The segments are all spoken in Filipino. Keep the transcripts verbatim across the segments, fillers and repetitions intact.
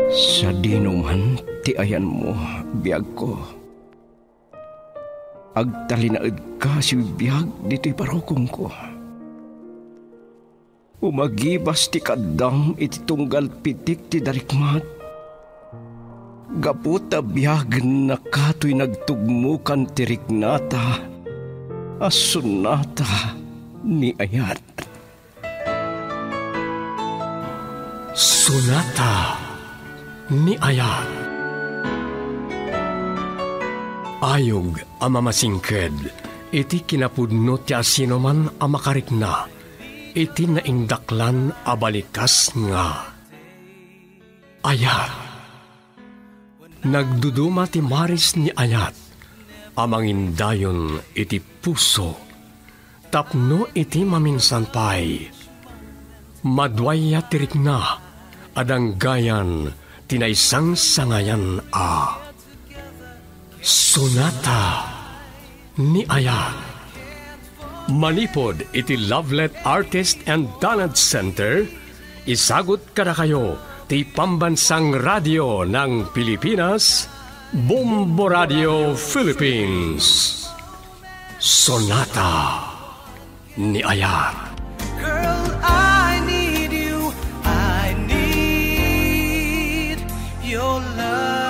Sa dinuman ti ayan mo, biyag ko. Agtalinaed ka si biyag dito'y parokong ko. Umagibas ti kadam iti tunggal pitik ti darikmat. Gaputa biyag na kato'y nagtugmukan ti riknata, asunata ni ayat. Sunata ni ayat. Ayog ang mamasingked, iti kinapudno ti asinoman ang makarikna, iti naindaklan abalikas nga. Ayat. Nagduduma ti maris ni ayat, amangindayon iti puso, tapno iti maminsan pay. Madwaya tirikna, adang gayan, tinaysang sangayan a. Sonata ni ayat. Manipod iti Lovelet Artist and Talent Center, isagot kada kayo ti Pambansang Radio ng Pilipinas, Bombo Radio Philippines. Sonata ni ayat. Girl, I need you. I need your love.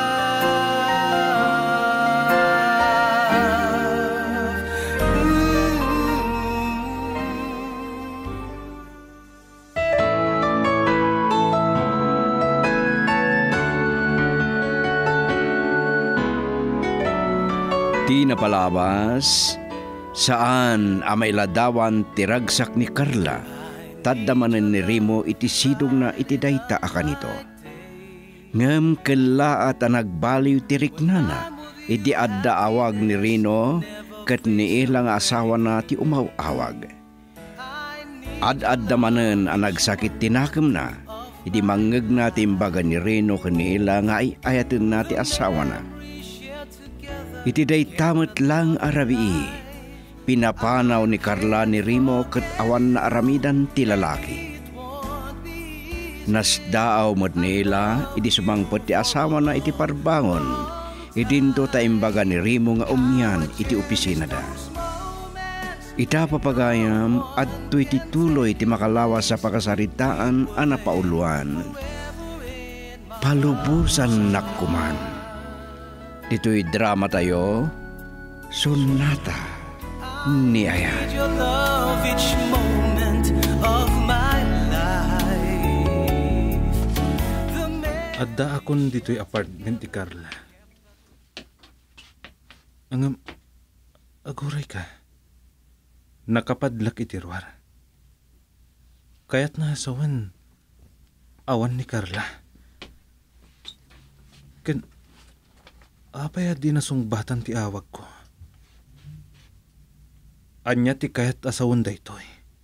Di napalabas, saan amay ladawan tiragsak ni Carla, tadamanan ni Remo iti sidong na iti dayta akan ito. Ngem kela at nagbaliw tiriknana, iti adda awag ni Rino, kat ni ilang asawa na ti umawawag. Ad-adda manen ang nagsakit tinakam na, iti mangeg na timbaga ni Rino kanila nga ay ayatin na ti asawa na. Iti day tamat lang arabii, pinapanaw ni Carla ni Remo kat awan na aramidan ti lalaki. Nasdaaw mod nila, iti sumangpot ti asawa na iti parbangon, idinto taimbaga ni Remo nga umyan iti opisina da. Ita papagayam at to iti tuloy ti makalawas sa pakasaritaan ana pauluan. Palubusan nakkuman. Dito'y drama tayo, Sonata ni ayat. Your love each moment of my life. Adda akon dito'y apartment ni Carla. Ang aguray ka. Nakapadlak itirwar. Kaya't nasawan awan ni Carla. Ken apay di nasungbatan ti awag ko. Anya ti kayat asawon da ito'y.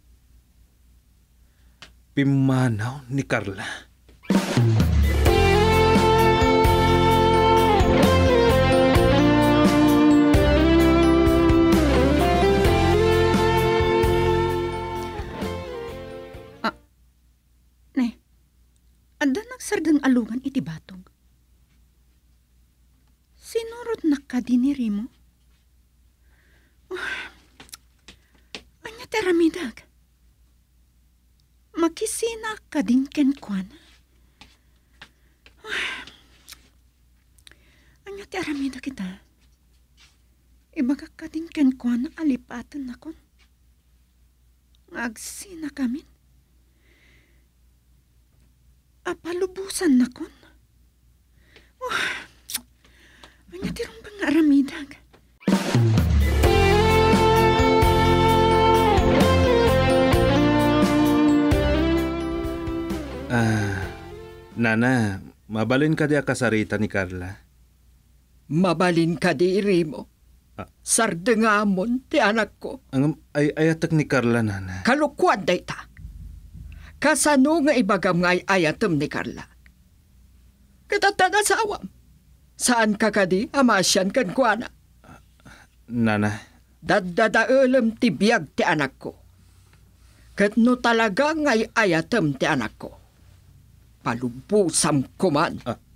Pimanaw ni Carla. Ah, ne, anda nagsardang alungan iti batong. Sinurot na ka diniri mo? Oh, anya teramidag. Makisina ka din kenkwan. Oh, anya teramidag kita. Ibaga ka din kenkwan alipatan na kon. Agsina kami. Apalubusan na kon. Oh, anya tirong bang aramidag? Ah, Nana, mabalin ka di akasarita ni Carla. Mabalin ka di Remo. Ah. Sardengamon ti anak ko. Ang ay ayatak ni Carla, Nana. Kalukuan day ta. Kasano nga ibagam nga ayatem ni Carla? Katatan asawam. Saan ka kadi amasyan kan kuana? Nana. Daddadaelem ti biyag ti anak ko. Kat no talaga ngay ayatem ti anak ko. Palubusam kuman. Ah,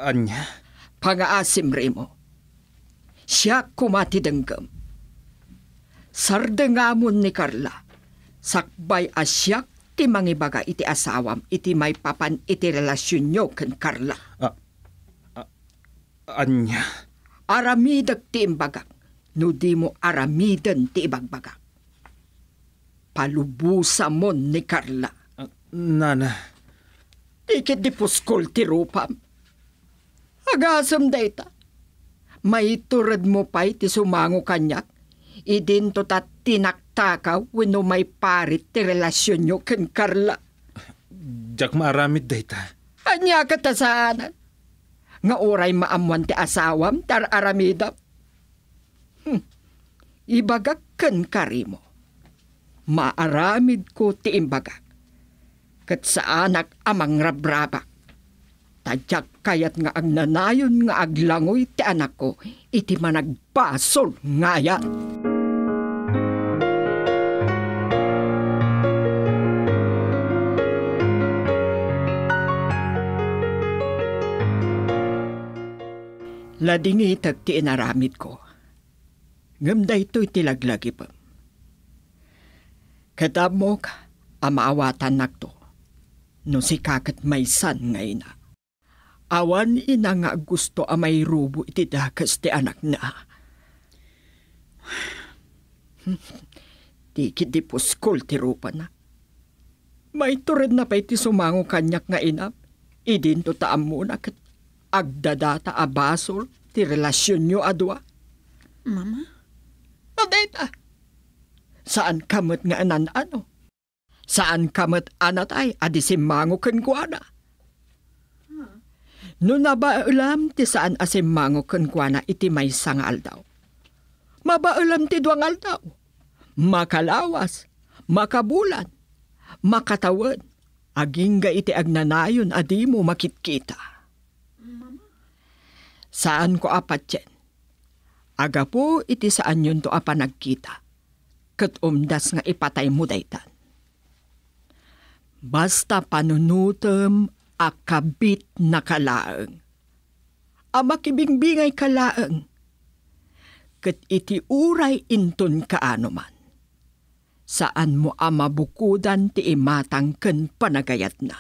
Anya? Pangaasim rimo. Siya kumatidenggam. Sardengamon ni Carla. Sakbay asyak ti mangibaga iti asawam iti may papan iti relasyon nyo ken Carla. Anya? Aramidag ti imbagak. No di mo aramidan ti ibagbagak. Palubusamon ni Carla. Ah, Nana, Tikit di puskol ti rupam. Agasam dayta. May turad mo pa'y ti sumango kanyak. Idin to tat tinaktakaw wano may parit ti relasyon nyo ken Carla. jak maaramid dayta. Anya katasanan. Nga oray maamuan ti asawam tar aramidam. Hmm. Ibagak ken karimo. Maaramid ko ti imbagak. Kat sa anak amang rabrabak. Tadyak kayat nga agnanayon nga aglangoy ti anak ko, iti managbasol nga yan. Ladingitag ti inaramid ko. Ngamda ito'y tilaglagi pa. Kadamok, amaawatan nakto. No si kakat may san ngay na. Awan ina nga gusto a may rubo iti dakas ti anak na. Tikit di puskol ti rupa na. May tured na pa iti sumango kanyak nga inap. Idin to taam muna kat agdadata a basol ti relasyon nyo adwa. Mama? Adeta. Saan kamot nga anan ano? Saan kamot anat ay adisimango ken kuana? No nabaulam ti saan asimango ken kuana iti may sangal daw. Mabaulam ti duangal daw. Makalawas, makabulan, makatawad, aging ga iti agnanayon adi mo makitkita. Saan ko apat yan? Aga po iti saan yun to apa nagkita. Kat umdas nga ipatay mo daytan. Basta panunutem akabit na kalaeng. Amakibingbingay kalaeng. Kat iti uray inton kaano man. Saan mo amabukudan ti imatang ken panagayat na.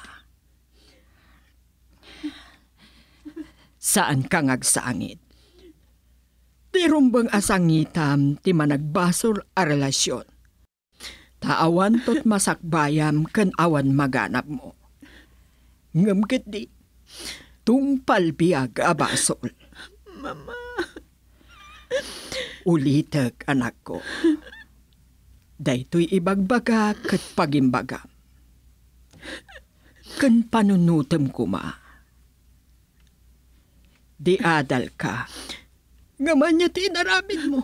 Saan ka ngagsangit? Di rumbang asangitam ti managbasol a relasyon. Taawan tot masakbayam ken awan maganap mo. Ngamkit di, tungpal biyag a basol. Mama. Ulitag anak ko. Daytoy ibagbaga ket pagimbaga. Ken panunutem kuma. Di adal ka. Ngaman niya tinaramid mo.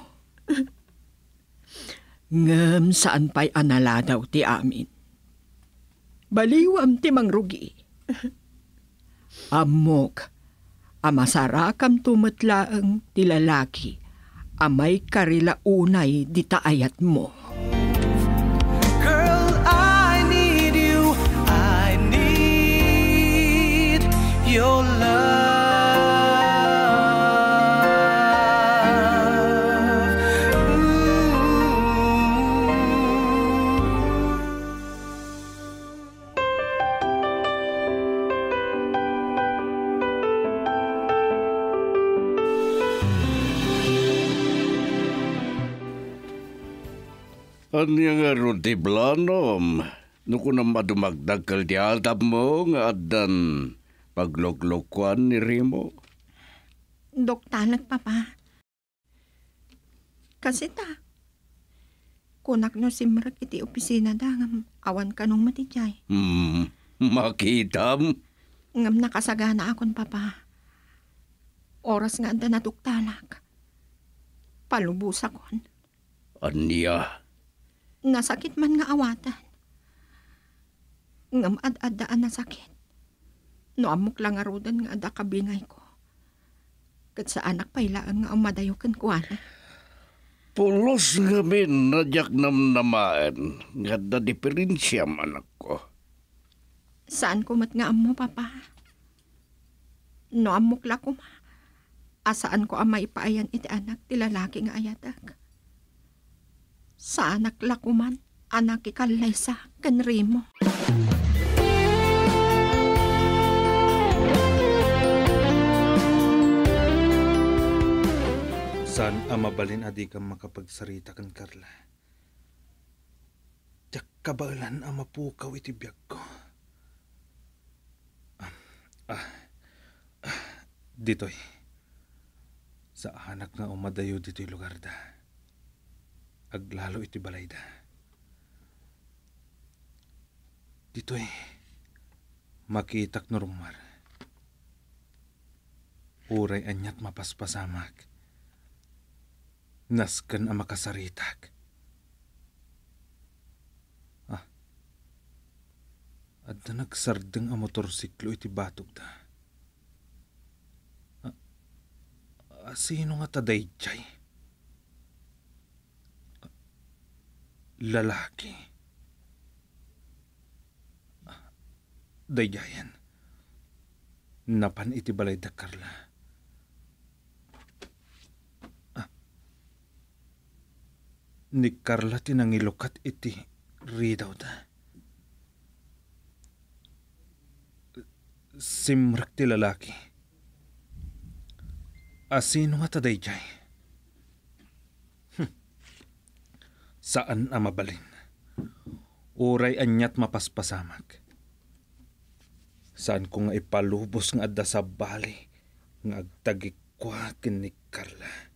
Ngam saan pa'y anala daw ti amin. Baliwam ti mangrugi. Amok, amasarakam tumatlaang ti lalaki, amay karila unay di taayat mo. Girl, I need you. I need your love. Anya nga ron ti blanom? Nuko na madumagdag kal di aldab mo nga adan pagloglokwan ni Rimo. Doktalag, papa. Kasi ta, kunak no simrak iti opisina da ngam awan kanong matijay. Hmm, makitam. Ngam nakasagana akon, papa. Oras nga anda natuktalag. Palubos akon. Anya? Nasakit man nga awatan. Ngam ad-adaan na sakit. No amok lang arudan nga ada kabingay ko. Kat sa anak pailaan nga umadayo kan kuwana. Pulos nga min nadyak namnamaan nga da diferensya manak ko. Saan ko mat nga amo, papa? No amukla ko ma. Asaan ko ang maipaayan iti anak ti lalaki nga ayadag. Sa anak lakuman, anak ikalay sa kanrimo. Saan ang mabalin adi kang makapagsarita kan Carla? Tiyak kabalan ang mapukaw iti biyag ko. Ah, ah, ah, ditoy. Sa anak nga umadayo dito'y lugar da. Aglalo iti balay da. Dito'y makitak no rumar. Uray anyat mapaspasamak. Nasken ang makasaritak. Ah, at na nagsardeng ang motorsiklo iti batog da. Ah, ah, sino nga taday jay? Ah, lalaki. Ah, dayayan. Napan iti balay da Carla. Ni Carla tinangilukat iti ridaw da. Simrak ti lalaki. Asino nga taday jay? Hm. Saan ang mabalin? Uray anyat mapaspasamak. Saan ko nga ipalubos nga adda sa bali nga agtagikwa kin ni Carla?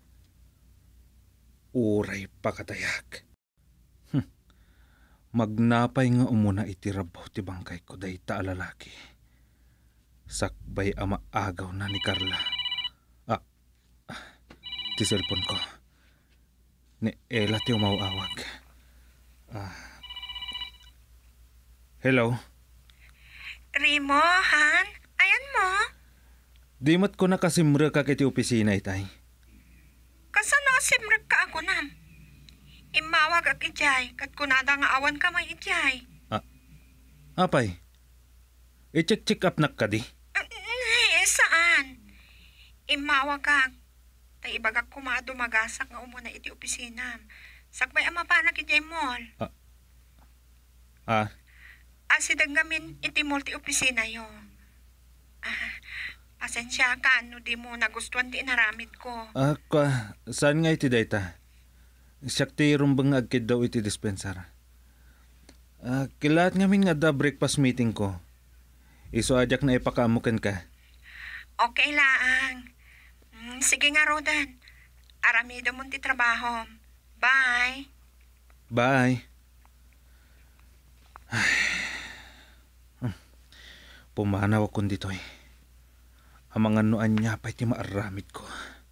Uray pakatayak. Hm. Magnapay nga umuna iti rabaw ti bangkay ko day ta lalaki. Sakbay ama agaw na ni Carla. Ah, ah ti cellphone ko. Ni Ella ti umawawag. Ah. Hello? Rimo, Han? Ayan mo? Dimat ko na kasimra ka kiti opisina itay. Kasano simrek ka ako nam? Imawag ak ijay, kat kunada nga awan ka may ijay. Ah, apay? I-check-check up nak ka di? Eh, saan? Imawag kag. Tay ibagak kumado magasak nga umuna iti opisina. Sakbay ang mapanak ijay mall. Ah? Ah? Asidag gamin iti mall ti opisina yo. Ah, pasensya ka, no di mo nagustuhan ti inaramid ko. Ah, ka, saan nga iti data? Siyak ti rumbang agkid daw iti dispensar. Ah, kilaat nga min nga da breakfast meeting ko. Iso ajak na ipakaamukan ka. Okay laang. Mm, sige nga, Rodan. Aramido mo ti trabaho. Bye. Bye. Ay. Hmm. Pumanaw akong dito eh. Ang mga noan niya pa'y ti maaramid ko.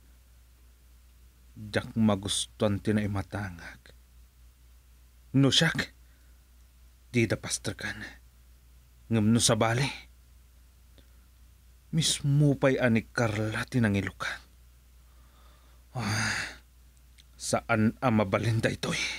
Diyak magustuhan ti na imatangag. No siyak, di da pastrakan. Ngam no sa bali. Mismo pa'y ani Carla tinangilukan. Ah, saan ang mabalinda ito eh?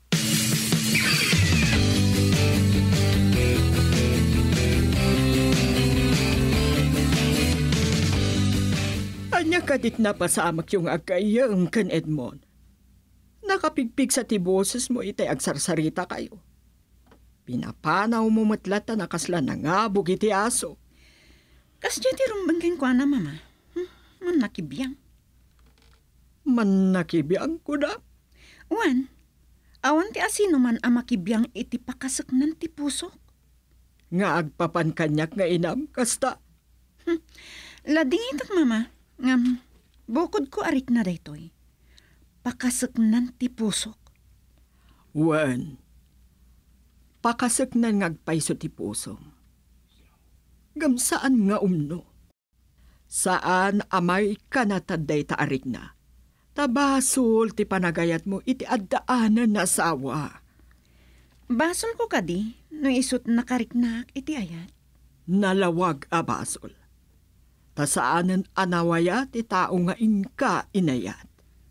Anya kadit na pasamak yung agkayang kan Edmond. Nakapigpig sa tiboses mo itay agsarsarita kayo. Pinapanaw mo matlata na kasla na nga bugiti aso. Kasya ti rumbangkin ko na, mama. Hmm, man nakibiyang. Man nakibiyang ko na. Wan, awan ti asino man ang makibiyang iti pakasak ng ti pusok. Nga agpapan kanyak nga inam, kasta. Hmm, lading itak, mama. Ngam, bukod ko arik na daytoy. Pakasak ng ti pusok. Wan, pakasak na ngagpaiso ti pusom. Gam saan nga umno? Saan amay kanataday ta arik na? Tabasol ti panagayat mo iti addaanan na sawa. Basol ko kadi, no isut nakariknak iti ayat. Nalawag a basol. Ta saanan anawaya ti tao nga inka inayat.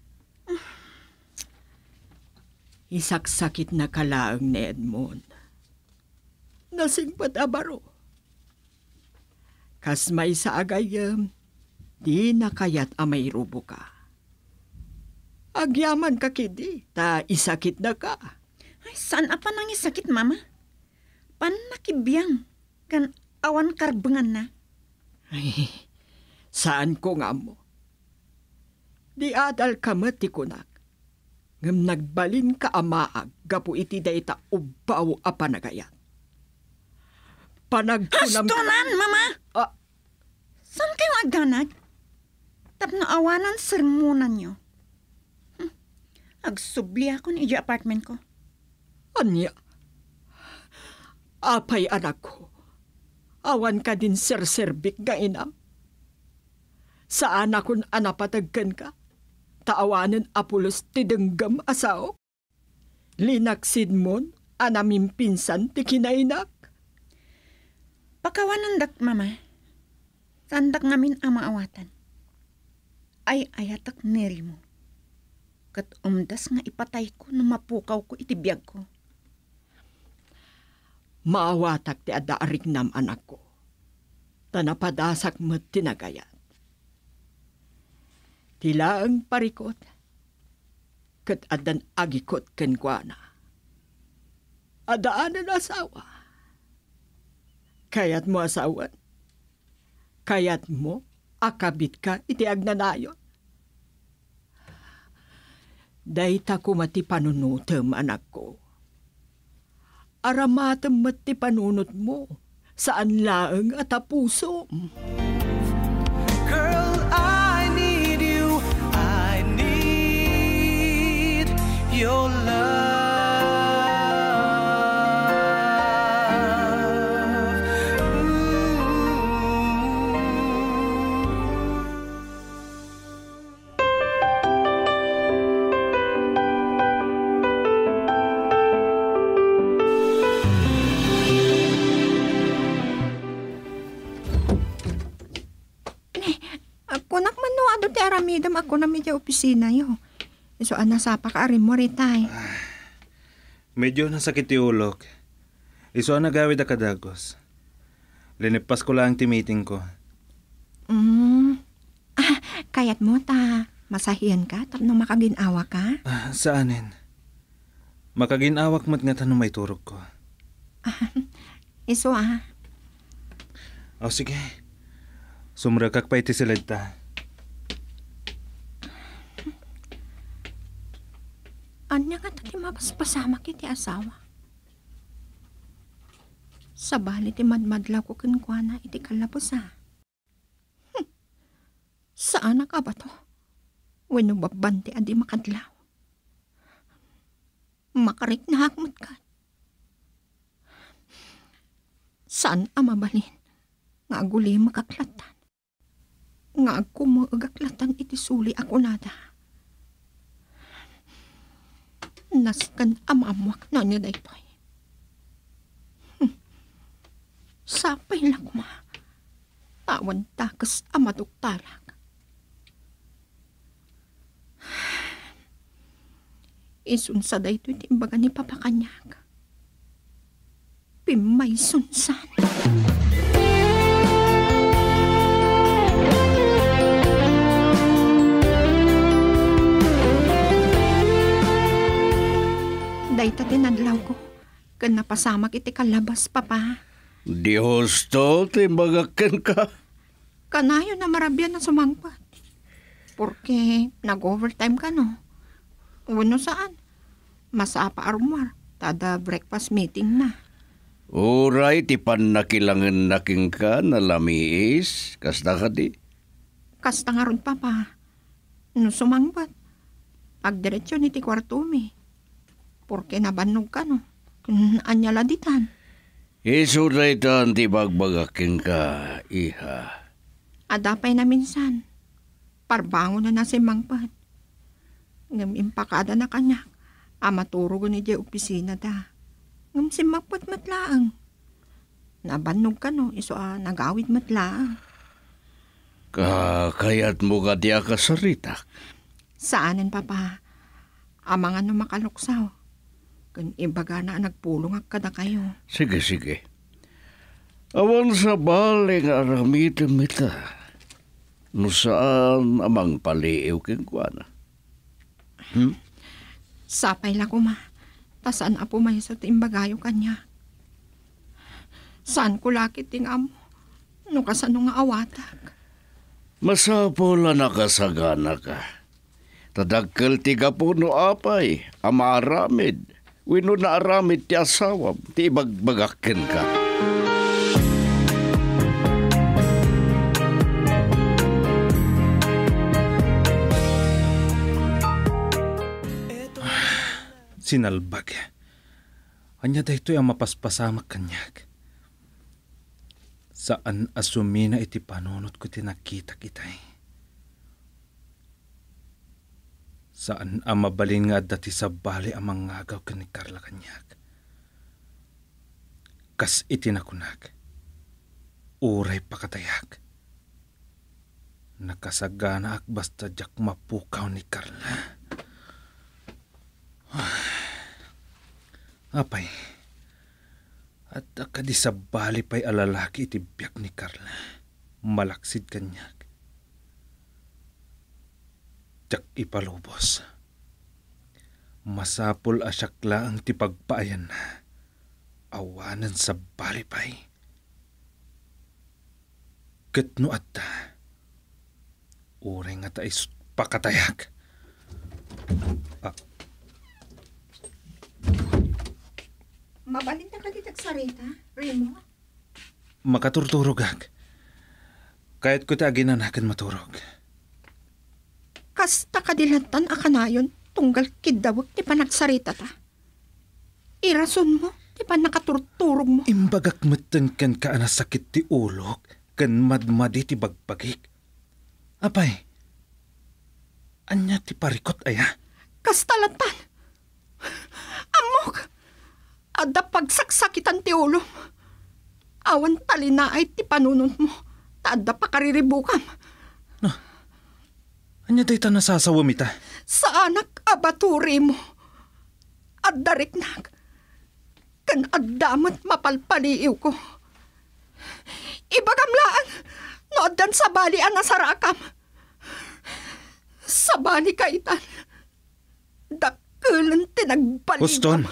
Isaksakit na kalaang ni Edmond. Nasingpat abaro. Kas may sa agayam, Di na kayat amay rubo ka. Agyaman ka kidi, ta isakit na ka. Ay, saan apa nang isakit, mama? Pan nakibiyang, kan awan karbengan na. Ay, saan ko nga mo? Di adal ka mati kunak. Ngam nagbalin ka amaag, gapu iti dayta ubaw apa nagayat. Panagkunam... Hastunan, mama! Ah, Saan kayo agdanag? Tapno awanan sermonan nyo. Hm. Agsubli ako ni apartment ko. anya? Apay anak ko. Awan ka din serserbik nga inam. Saan akong anapatagkan ka? Taawanan apulos ti denggam asaw? Linaksid mon, anaming pinsan ti kinainak? Pakawanandak, mama. Sandak ngamin ang maawatan. Ay ayatak neri mo. Kat umdas nga ipatay ko na mapukaw ko itibiyag ko. Maawatak ti adaarik nam anak ko. Tanapadasak mo tinagayat. Tila ang parikot. Kat adan agikot kenkwana. Adaanan asawa. Kayat mo asawan. Kayat mo akabit ka iti agnanayon. Dayta ko mati panunutem anak ko. Aramatem mati panunot mo. Saan laeng at apusom. Girl, I need you. I need your love. Kunak man no, ado ti aramidam ako na medya opisina yo. So, anasapa ka arim mo ritay. Medyo nasakit ti ulok. Iso ang nagawid a kadagos. Linipas ko lang ti meeting ko. Mm. Ah, kayat mo ta, masahiyan ka, tapno makaginawa ka? Ah, saanin? Makaginawak mat nga tanong may turog ko. Iso ah. O sige. Sumrakak pa iti silid ta. Anya nga tati mapaspasama kiti asawa. Sa bali ti madmadlaw ko kinkwana iti kalapos ah. Hm. Saan ka ba to? Wano babante adi makadlaw. Makarik na hakmat ka. Saan ang mabalin? Nga aguli makaklatan. Nga agkumagaklatan iti suli ako nada. Naskan amamwak na niya daytoy. Hm. Sapay lang ma. Tawan takas amaduktarak. Isunsa daytoy timbaga ni papakanyak. Pimay sunsan. Dayta tinadlaw ko. Kan napasamak iti kalabas, papa. Di husto, timbagakan ka. Kanayo na marabyan na sumangpat. Porque nag-overtime ka, no? Uno saan? Masapa arumar. Tada breakfast meeting na. Uray, tipan nakilangan naking ka na lamiis. Kasta ka di. Kasta nga ron, papa. No sumangpat. Pagdiretso ni ti kwarto mi. Porque nabanog ka, no? Anya laditan. Iso na ito ang tibagbagaking ka, iha. Adapay na minsan. Parbango na na si Mangpat. Ngam impakada na kanya. Amaturo ko ni di opisina da. Ngam si Mangpat matlaang. Nabanog ka, no? Iso ah, nagawid matlaang. Kakayat mo ka diya ka saritak. Saanin, papa? Amang ano makaluksaw. Kan ibaga na nagpulong ak kada kayo. Sige, sige. Awan sa baling aramitin mita. No saan amang paliiw ken kuana? Hmm? Sapay la ko ma. Tasan apo may sa timbagayo kanya. Saan ko lakit ting amo? No kasano nga awatak? Masapol na nakasagana ka. Tadagkel ti gapuno apay, ama aramid. Wino na aramid ti asawam, ti ibagbagakken ka. Sinalbag. Anya daytoy ang mapaspasamak kanyag. Saan asumina iti panunot ko tinakita kitay. Saan ang mabalin nga dati sa bali ang mangagaw ka ni Carla kanyag. Kas itinakunag. Uray pakatayag. Nakasagana ak basta jak mapukaw ni Carla. Apay, at akadi sa bali pa'y alalaki iti biyak ni Carla. Malaksid kanyag. Jak ipalubos. Masapol asyakla ang tipagpaayan na. Awanan sa bali pa'y. Katno at ta. Uray nga tayo pakatayag. Ah, Mabalin na ka ditag sarita, Remo? makaturturog ak. Kahit ko ta ginanakan maturog. Kasta kadilatan akanayon, tunggal kidawag ti panagsarita ta. Irason mo, ti panakaturturog mo. Imbagak meten kan ka sakit ti ulok, kan madmadi ti bagpagik. Apay, anya ti parikot aya? Kastalatan. Amok. Ada pagsaksakitan ti ulo. Awan talina ay ti panunod mo. Tada pa kariribukam. Anya day ta nasasawam ita? Sa anak abaturi mo. Addariknag. Kan addamat mapalpaliiw ko. Ibagamlaan. No addan sa bali ang nasarakam. Sa bali kaitan. Dakulan tinagbaliw. Huston.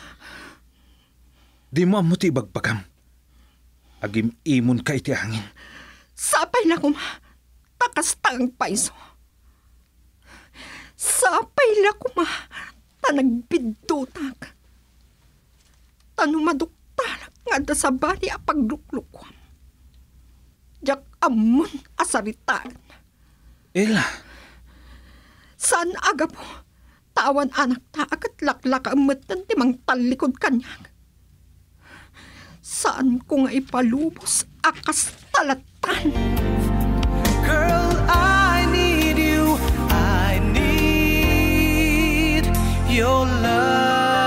Di mo amo ti ibagbagam. Agim imon ka iti hangin. Sapay na kuma. Takas tang paiso. Sapay na kuma. Tanagbidutak. Tanumaduktalak nga da sa bali a pagluklukwam. Jak amon asaritaan. Ela. Saan aga po? Tawan anak ta akat laklak ang matan timang talikod kanyang. Saan ko nga ipalubos akas talatan? Girl, I need you. I need your love.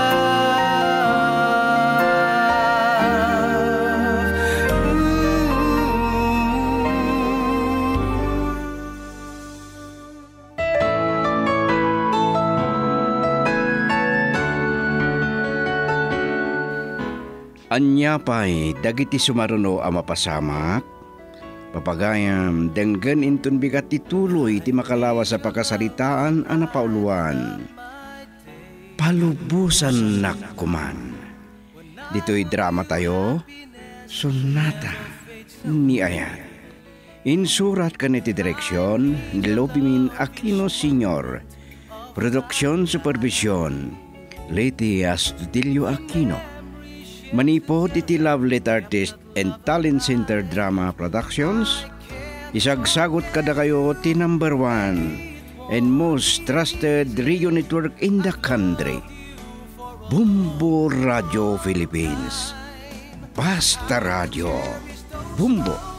Anya pa'y dagiti sumaruno a mapasamak, papagayam denggen intun bigat tituloy ti makalawa sa pakasaritaan a napauluan. Palubusan nakkuman. Dito'y drama tayo, Sonata ni Ayat. Insurat kaniti direksyon, Lopimin Aquino Senior. Produksyon Supervision, Leti Astudillo Aquino. Manipod iti Lovelet Artist and Talent Center Drama Productions. Isagsagot kada kayo ti number one and most trusted radio network in the country. Bumbo Radio Philippines. Basta Radio. Bumbo.